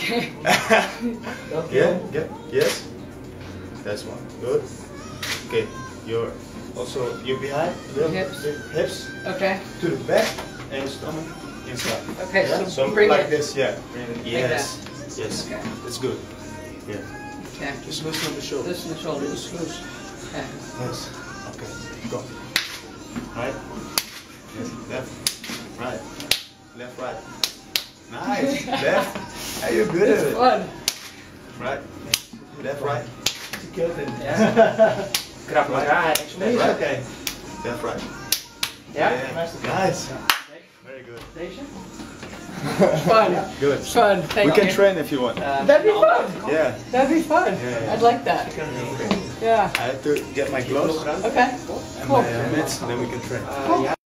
Okay. Yeah. Yes. That's one. Good. Okay. You're behind. Hips. Okay. To the back and stomach inside. Okay. Yeah? So bring like it. this. Yeah. Bring it. Yes. Yes. Okay. That's good. Yeah. Okay. Just loosen the shoulders. Loosen the shoulders. Just loose. Okay. Yes. Okay. Go. Right. Yes. Left. Right. Left. Right. Nice. Left. Hey, you're good at it. Fun. Right. Left. Right. Yeah. Krav Maga, actually. Right. Okay. Left. Right. Yeah. Nice. Very good. Fun. Good. Fun. Thank We you. can train if you want. That'd be fun. Yeah. That'd be fun. Yeah. I'd like that. Okay. Yeah. I have to get my gloves Okay. and Cool. my mitts, and then we can train. Cool.